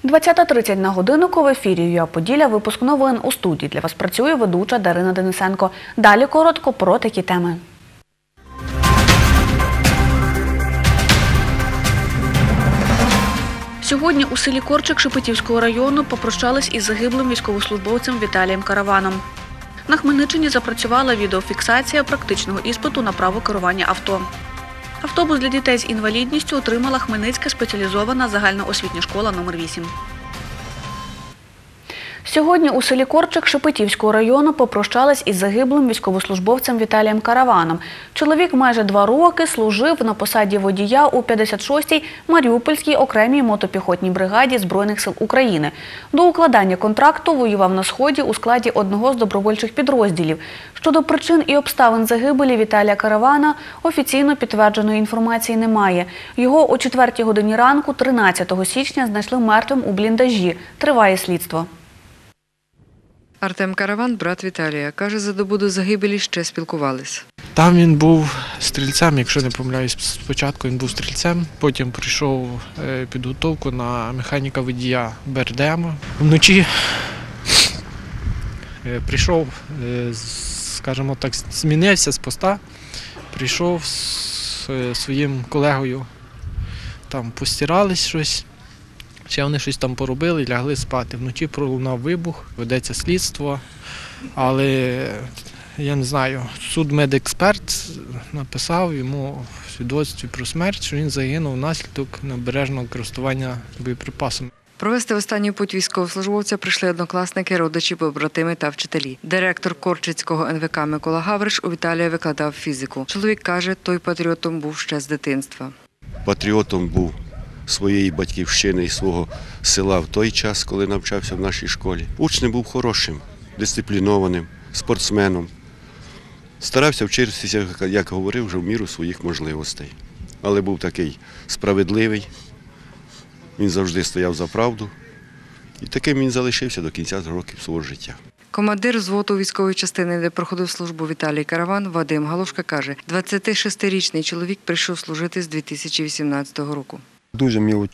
20:30 на годиннику в ефірі ЮА Поділля. Випуск новин. У студії для вас працює ведуча Дарина Денисенко. Далі коротко про такі теми. Сьогодні у селі Корчик Шепетівського району попрощались із загиблим військовослужбовцем Віталієм Караваном. На Хмельниччині запрацювала відеофіксація практичного іспиту на право керування авто. Автобус для дітей з інвалідністю отримала Хмельницька спеціалізована загальноосвітня школа номер 8. Сьогодні у селі Корчик Шепетівського району попрощались із загиблим військовослужбовцем Віталієм Караваном. Чоловік майже 2 роки служив на посаді водія у 56-й Маріупольській окремій мотопіхотній бригаді Збройних сил України. До укладання контракту воював на Сході у складі одного з добровольчих підрозділів. Щодо причин і обставин загибелі Віталія Каравана офіційно підтвердженої інформації немає. Його о 4-й годині ранку 13 січня знайшли мертвим у бліндажі. Триває слідство. Артем Караван – брат Віталія. Каже, за добу до загибелі ще спілкувались. Там він був стрільцем, якщо не помиляюсь, спочатку він був стрільцем, потім прийшов підготовку на механіка-водія БРДМ. Вночі прийшов, скажімо так, змінився з поста, прийшов з своїм колегою, там постирались щось. Ще вони щось там поробили, лягли спати. Вночі пролунав вибух, ведеться слідство, але я не знаю, судмедексперт написав йому в свідоцтві про смерть, що він загинув внаслідок необережного користування боєприпасами. Провести в останню путь військовослужбовця прийшли однокласники, родичі, побратими та вчителі. Директор Корчицького НВК Микола Гавриш у Віталія викладав фізику. Чоловік каже, той патріотом був ще з дитинства. Патріотом був своєї батьківщини і свого села в той час, коли навчався в нашій школі. Учнем був хорошим, дисциплінованим, спортсменом. Старався вчитися, як говорив, вже в міру своїх можливостей. Але був такий справедливий, він завжди стояв за правду. І таким він залишився до кінця років свого життя. Командир взводу військової частини, де проходив службу Віталій Караван, Вадим Галушка, каже, 26-річний чоловік прийшов служити з 2018 року. Дуже мені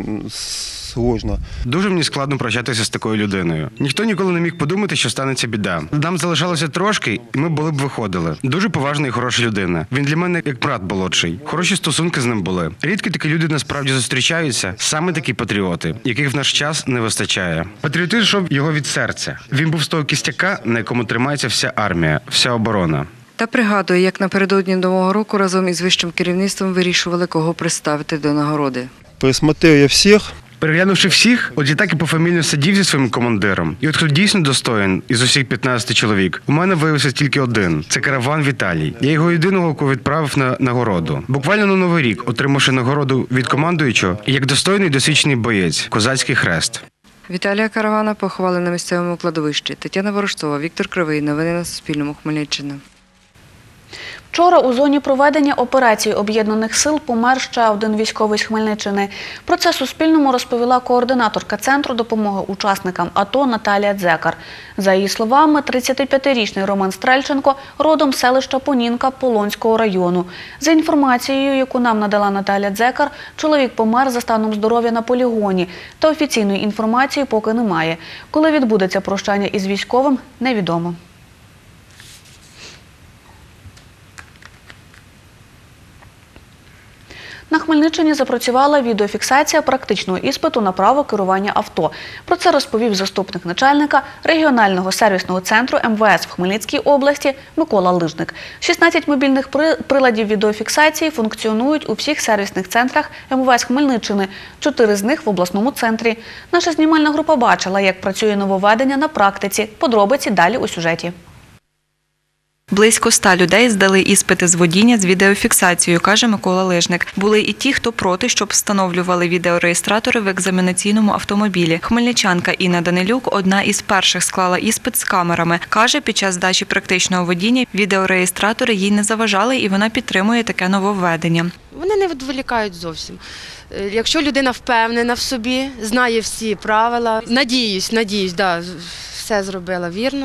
складно. Дуже мені складно прощатися з такою людиною. Ніхто ніколи не міг подумати, що станеться біда. Нам залишалося трошки, і ми були б виходили. Дуже поважна і хороша людина. Він для мене як брат молодший. Хороші стосунки з ним були. Рідко такі люди насправді зустрічаються. Саме такі патріоти, яких в наш час не вистачає. Патріотизм йшов його від серця. Він був з того кістяка, на якому тримається вся армія, вся оборона. Та пригадує, як напередодні Нового року разом із вищим керівництвом вирішували, кого представити до нагороди. Пересмотрев я всіх. Переглянувши всіх, от я так і пофамільно сидів зі своїм командиром. І от хто дійсно достоїн із усіх 15 чоловік, у мене виявився тільки один – це Караван Віталій. Я його єдиного відправив на нагороду. Буквально на Новий рік, отримавши нагороду від командуючого, як достойний досвідчений боєць – козацький хрест. Віталія Каравана поховали на місцевому кладовищі. Тетяна Ворожцова, Віктор Кривий. Новини на Суспільному. Хмельниччина. Вчора у зоні проведення операції Об'єднаних сил помер ще один військовий з Хмельниччини. Про це Суспільному розповіла координаторка Центру допомоги учасникам АТО Наталія Дзекар. За її словами, 35-річний Роман Стрельченко родом з селища Понінка Полонського району. За інформацією, яку нам надала Наталія Дзекар, чоловік помер за станом здоров'я на полігоні. Та офіційної інформації поки немає. Коли відбудеться прощання із військовим, невідомо. На Хмельниччині запрацювала відеофіксація практичного іспиту на право керування авто. Про це розповів заступник начальника регіонального сервісного центру МВС в Хмельницькій області Микола Лижник. 16 мобільних приладів відеофіксації функціонують у всіх сервісних центрах МВС Хмельниччини, 4 з них в обласному центрі. Наша знімальна група бачила, як працює нововведення на практиці. Подробиці далі у сюжеті. Близько 100 людей здали іспити з водіння з відеофіксацією, каже Микола Лижник. Були і ті, хто проти, щоб встановлювали відеореєстратори в екзаменаційному автомобілі. Хмельничанка Інна Данилюк одна із перших склала іспит з камерами. Каже, під час здачі практичного водіння відеореєстратори їй не заважали, і вона підтримує таке нововведення. Вони не відволікають зовсім. Якщо людина впевнена в собі, знає всі правила, надіюсь, все зробила вірно.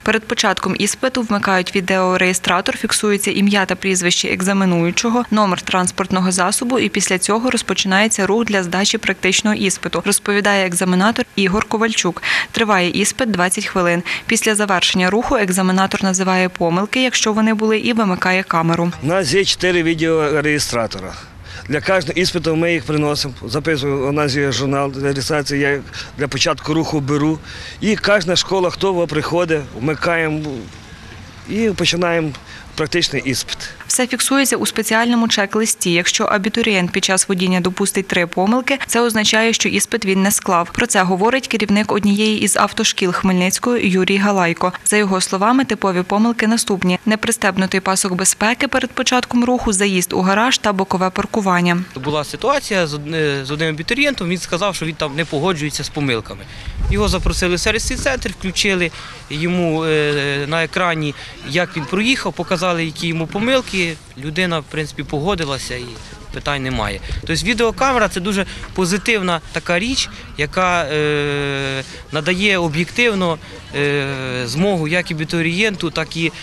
Перед початком іспиту вмикають відеореєстратор, фіксується ім'я та прізвище екзаменуючого, номер транспортного засобу і після цього розпочинається рух для здачі практичного іспиту, розповідає екзаменатор Ігор Ковальчук. Триває іспит 20 хвилин. Після завершення руху екзаменатор називає помилки, якщо вони були, і вимикає камеру. У нас є 4 відеореєстратора. Для кожного іспиту ми їх приносимо, записуємо, у нас є журнал реєстрації, я для початку руху беру. І кожна школа, хто приходить, вмикаємо і починаємо практичний іспит. Все фіксується у спеціальному чек-листі. Якщо абітурієнт під час водіння допустить 3 помилки, це означає, що іспит він не склав. Про це говорить керівник однієї із автошкіл Хмельницького Юрій Галайко. За його словами, типові помилки наступні: непристебнутий пасок безпеки перед початком руху, заїзд у гараж та бокове паркування. Була ситуація з одним абітурієнтом, він сказав, що він там не погоджується з помилками. Його запросили в сервісний центр, включили йому на екрані, як він проїхав, показали, які йому помилки. Людина, в принципі, погодилася і питань немає. Тобто відеокамера – це дуже позитивна така річ, яка надає об'єктивно змогу як абітурієнту, так і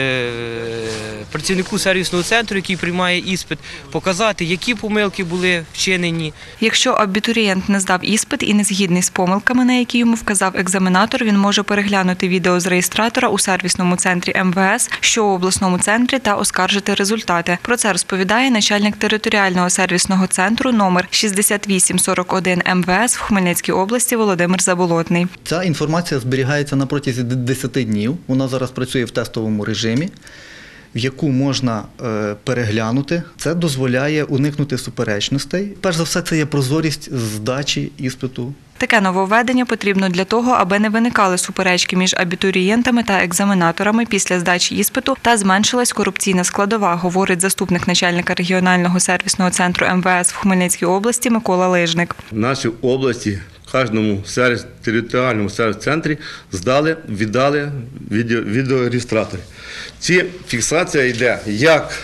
працівнику сервісного центру, який приймає іспит, показати, які помилки були вчинені. Якщо абітурієнт не здав іспит і не згідний з помилками, на які йому вказав екзаменатор, він може переглянути відео з реєстратора у сервісному центрі МВС, що у обласному центрі, та оскаржити результати. Про це розповідає начальник територіального сервісного центру номер 6841 МВС в Хмельницькій області Володимир Заболотний. Ця інформація зберігається на протязі 10 днів. Вона зараз працює в тестовому режимі, в яку можна переглянути. Це дозволяє уникнути суперечностей. Перш за все, це є прозорість здачі іспиту. Таке нововведення потрібно для того, аби не виникали суперечки між абітурієнтами та екзаменаторами після здачі іспиту та зменшилась корупційна складова, говорить заступник начальника регіонального сервісного центру МВС в Хмельницькій області Микола Лижник. В нашій області в кожному територіальному сервіс-центрі віддали відеореєстратори. Ці фіксація йде як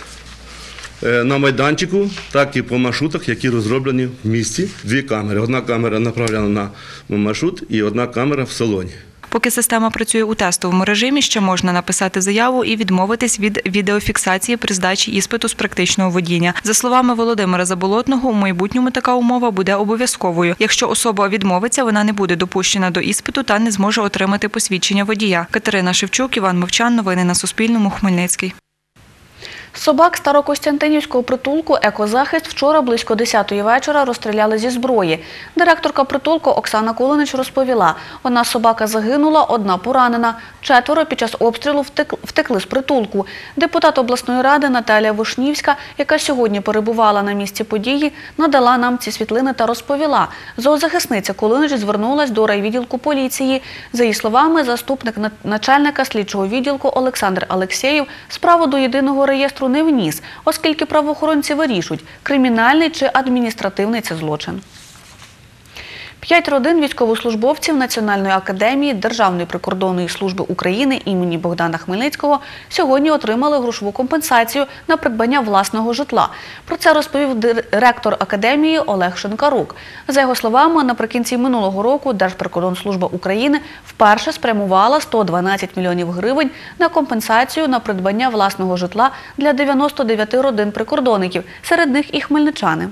на майданчику, так і по маршрутах, які розроблені в місті. 2 камери. Одна камера направлена на маршрут і одна камера в салоні. Поки система працює у тестовому режимі, ще можна написати заяву і відмовитись від відеофіксації при здачі іспиту з практичного водіння. За словами Володимира Заболотного, у майбутньому така умова буде обов'язковою. Якщо особа відмовиться, вона не буде допущена до іспиту та не зможе отримати посвідчення водія. Катерина Шевчук, Іван Мовчан. Новини на Суспільному. Хмельницький. Собак Старокостянтинівського притулку «Екозахист» вчора близько 10-ї вечора розстріляли зі зброї. Директорка притулку Оксана Кулинич розповіла, одна собака загинула, одна поранена. 4 під час обстрілу втекли з притулку. Депутат обласної ради Наталія Вишнівська, яка сьогодні перебувала на місці події, надала нам ці світлини та розповіла. Зоозахисниця Кулинич звернулась до райвідділку поліції. За її словами, заступник начальника слідчого відділку Олександр Алексєєв справу до єдиного реєстру не вніс, оскільки правоохоронці вирішують, кримінальний чи адміністративний це злочин. 5 родин військовослужбовців Національної академії Державної прикордонної служби України імені Богдана Хмельницького сьогодні отримали грошову компенсацію на придбання власного житла. Про це розповів директор академії Олег Шинкарук. За його словами, наприкінці минулого року Держприкордонслужба України вперше спрямувала 112 мільйонів гривень на компенсацію на придбання власного житла для 99 родин прикордонників, серед них і хмельничани.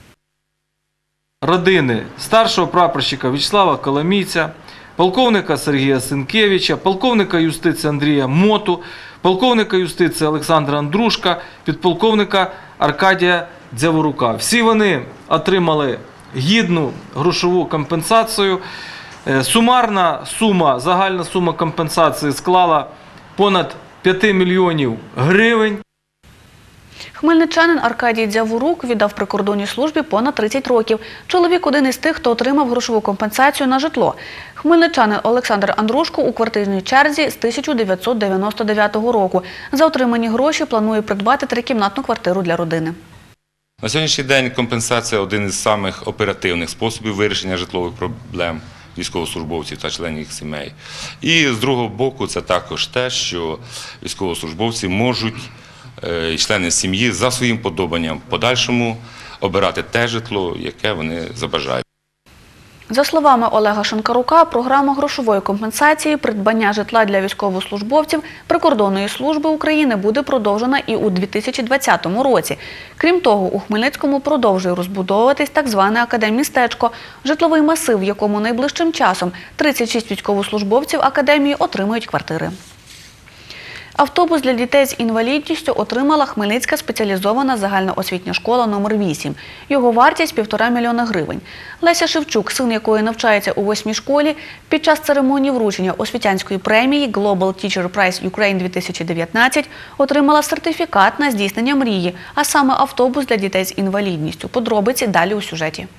Родини старшого прапорщика В'ячеслава Коломійця, полковника Сергія Сенкевича, полковника юстиції Андрія Моту, полковника юстиції Олександра Андрушка, підполковника Аркадія Дзяворука. Всі вони отримали гідну грошову компенсацію. Сумарна сума, загальна сума компенсації склала понад 5 мільйонів гривень. Хмельничанин Аркадій Дзяворук віддав прикордонній службі понад 30 років. Чоловік – один із тих, хто отримав грошову компенсацію на житло. Хмельничанин Олександр Андрушко у квартирній черзі з 1999 року. За отримані гроші планує придбати 3-кімнатну квартиру для родини. На сьогоднішній день компенсація – один із самих оперативних способів вирішення житлових проблем військовослужбовців та членів їх сімей. І з другого боку, це також те, що військовослужбовці можуть і члени сім'ї за своїм подобанням в подальшому обирати те житло, яке вони забажають. За словами Олега Шинкарука, програма грошової компенсації придбання житла для військовослужбовців Прикордонної служби України буде продовжена і у 2020 році. Крім того, у Хмельницькому продовжує розбудовуватись так зване академмістечко – житловий масив, в якому найближчим часом 36 військовослужбовців академії отримають квартири. Автобус для дітей з інвалідністю отримала Хмельницька спеціалізована загальноосвітня школа номер 8. Його вартість – 1,5 мільйона гривень. Леся Шевчук, син якої навчається у 8-й школі, під час церемонії вручення освітянської премії Global Teacher Prize Ukraine 2019 отримала сертифікат на здійснення мрії, а саме автобус для дітей з інвалідністю. Подробиці далі у сюжеті.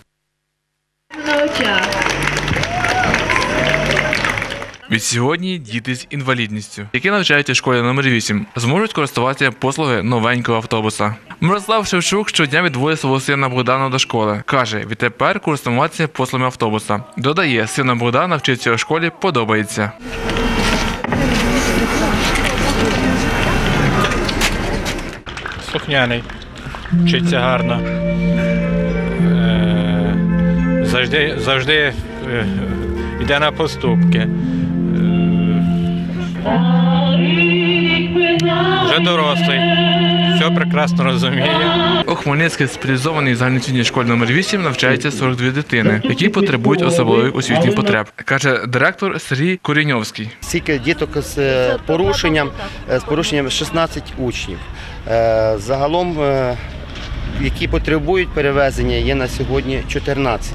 Відсьогодні діти з інвалідністю, які навчаються в школі номер 8, зможуть користуватися послуги новенького автобуса. Мирослав Шевчук щодня відводить свого сина Богдана до школи. Каже, відтепер користуватися послугами автобуса. Додає, сина Богдана вчиться у школі подобається. Слухняний, вчиться гарно. Завжди йде на поступки. Вже дорослий, все прекрасно розуміє. У Хмельницькій спеціалізованій загальноосвітній школі номер 8 навчається 42 дитини, які потребують особливих освітніх потреб, каже директор Сергій Коріньовський. Скільки діток з порушенням 16 учнів. Загалом, які потребують перевезення, є на сьогодні 14.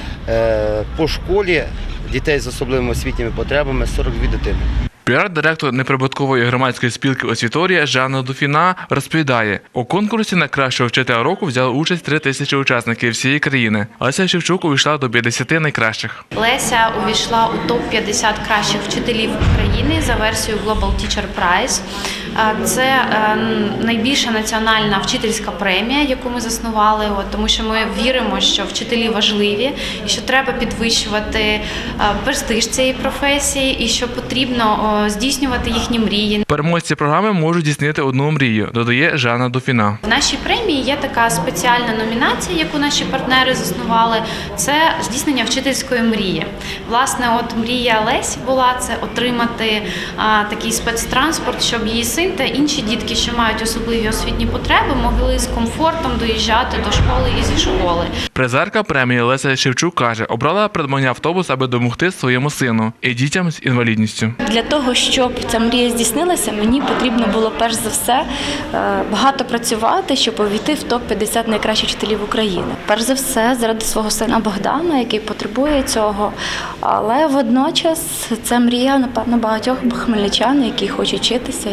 По школі дітей з особливими освітніми потребами 42 дитини. Піар-директор неприбуткової громадської спілки «Освіторія» Жанна Дуфіна розповідає, у конкурсі на кращого вчителя року взяли участь 3000 учасників всієї країни. Леся Шевчук увійшла до 50 найкращих. Леся увійшла у топ-50 кращих вчителів України за версією Global Teacher Prize. Це найбільша національна вчительська премія, яку ми заснували, тому що ми віримо, що вчителі важливі і що треба підвищувати престиж цієї професії і що потрібно здійснювати їхні мрії. Переможці програми можуть здійснити одну мрію, додає Жанна Дуфіна. В нашій премії є така спеціальна номінація, яку наші партнери заснували. Це здійснення вчительської мрії. Власне, от мрія Лесі була – це отримати такий спецтранспорт, щоб її син та інші дітки, що мають особливі освітні потреби, могли з комфортом доїжджати до школи і зі школи. Призерка премії Леся Шевчук каже, обрала придбання автобуса, аби допомогти своєму сину і дітям з інвалідністю. Для того, щоб ця мрія здійснилася, мені потрібно було перш за все багато працювати, щоб увійти в топ-50 найкращих вчителів України. Перш за все, заради свого сина Богдана, який потребує цього, але водночас це мрія, напевно, багатьох хмельничан, які хочуть вчитися,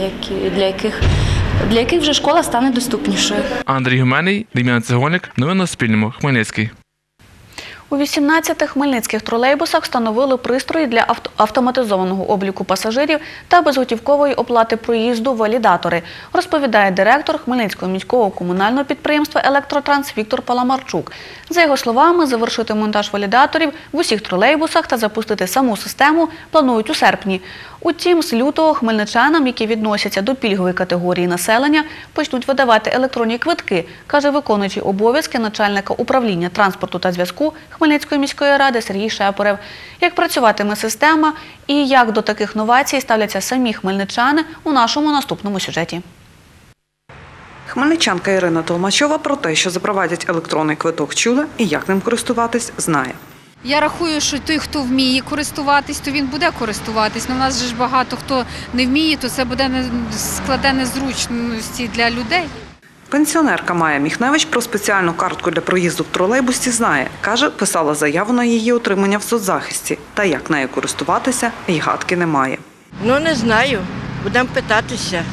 для яких вже школа стане доступнішою. Андрій Гуменний, Дем'ян Цегольник, новини на Суспільному, Хмельницький. У 18 хмельницьких тролейбусах встановили пристрої для автоматизованого обліку пасажирів та безготівкової оплати проїзду «Валідатори», розповідає директор Хмельницького міського комунального підприємства «Електротранс» Віктор Паламарчук. За його словами, завершити монтаж валідаторів в усіх тролейбусах та запустити саму систему планують у серпні. Утім, з лютого хмельничанам, які відносяться до пільгової категорії населення, почнуть видавати електронні квитки, каже виконуючий обов'язки начальника управління транспорту та зв'язку Хмельницької міської ради Сергій Шепорев. Як працюватиме система і як до таких новацій ставляться самі хмельничани у нашому наступному сюжеті. Хмельничанка Ірина Толмачова про те, що запровадять електронний квиток, чула і як ним користуватись, знає. Я рахую, що той, хто вміє користуватись, то він буде користуватись. У нас же ж багато хто не вміє, то це буде складе незручності для людей. Пенсіонерка Майя Міхневич про спеціальну картку для проїзду в тролейбусі знає. Каже, писала заяву на її отримання в соцзахисті. Та як нею користуватися, й гадки немає. Не знаю. Будемо питатися.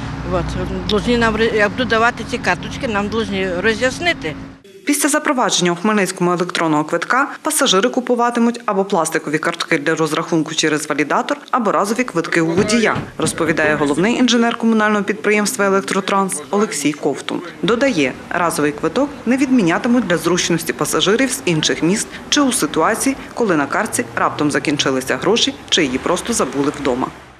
Як будуть давати ці карточки, нам повинні роз'яснити. Після запровадження у Хмельницькому електронного квитка пасажири купуватимуть або пластикові картки для розрахунку через валідатор, або разові квитки у водія, розповідає головний інженер комунального підприємства «Електротранс» Олексій Ковтун. Додає, разовий квиток не відмінятимуть для зручності пасажирів з інших міст чи у ситуації, коли на картці раптом закінчилися гроші чи її просто забули вдома.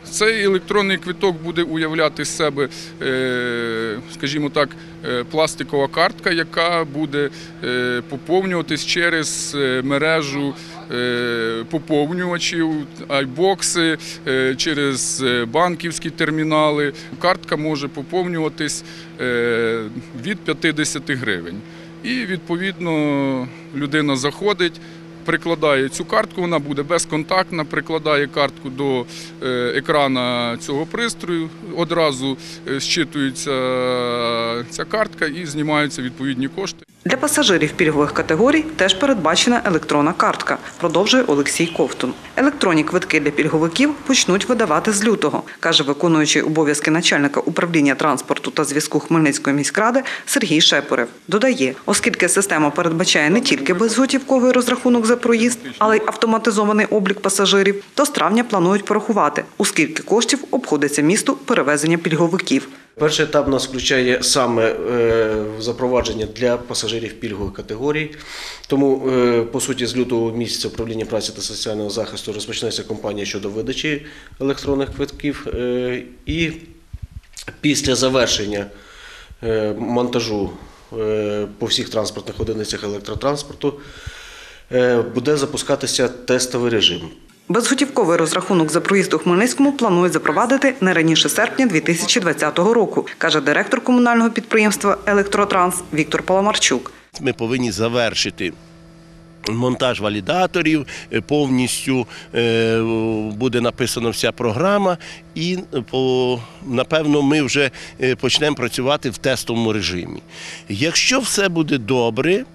Цей електронний квиток буде уявляти з себе, скажімо так, пластикова картка, яка буде поповнюватись через мережу поповнювачів, айбокси, через банківські термінали. Картка може поповнюватись від 50 гривень. І, відповідно, людина заходить, прикладає цю картку, вона буде безконтактна, прикладає картку до екрана цього пристрою, одразу зчитується ця картка і знімаються відповідні кошти. Для пасажирів пільгових категорій теж передбачена електронна картка, продовжує Олексій Ковтун. Електронні квитки для пільговиків почнуть видавати з лютого, каже виконуючий обов'язки начальника управління транспорту та зв'язку Хмельницької міськради Сергій Шепорев. Додає, оскільки система передбачає не тільки безготівковий розрахунок за проїзд, але й автоматизований облік пасажирів, то з травня планують порахувати, у скільки коштів обходиться місту перевезення пільговиків. Перший етап нас включає саме запровадження для пасажирів пільгових категорій. Тому, по суті, з лютого місяця управління праці та соціального захисту розпочнеться кампанія щодо видачі електронних квитків. І після завершення монтажу по всіх транспортних одиницях електротранспорту буде запускатися тестовий режим. Безготівковий розрахунок за проїзд у Хмельницькому планують запровадити не раніше серпня 2020 року, каже директор комунального підприємства «Електротранс» Віктор Паламарчук. Ми повинні завершити монтаж валідаторів, повністю буде написана вся програма і, напевно, ми вже почнемо працювати в тестовому режимі. Якщо все буде добре,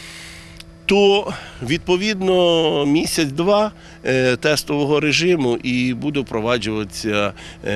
то, відповідно, місяць-два тестового режиму і буде впроваджуватися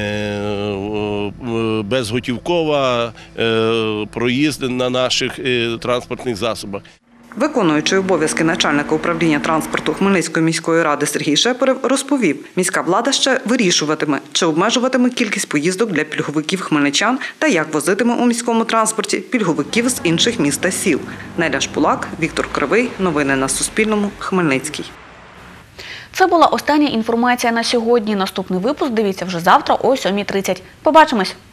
безготівкова проїзд на наших транспортних засобах. Виконуючий обов'язки начальника управління транспорту Хмельницької міської ради Сергій Шепорев розповів, міська влада ще вирішуватиме, чи обмежуватиме кількість поїздок для пільговиків хмельничан та як возитиме у міському транспорті пільговиків з інших міст та сіл. Неля Шпулак, Віктор Кривий. Новини на Суспільному. Хмельницький. Це була остання інформація на сьогодні. Наступний випуск дивіться вже завтра о 7:30. Побачимось!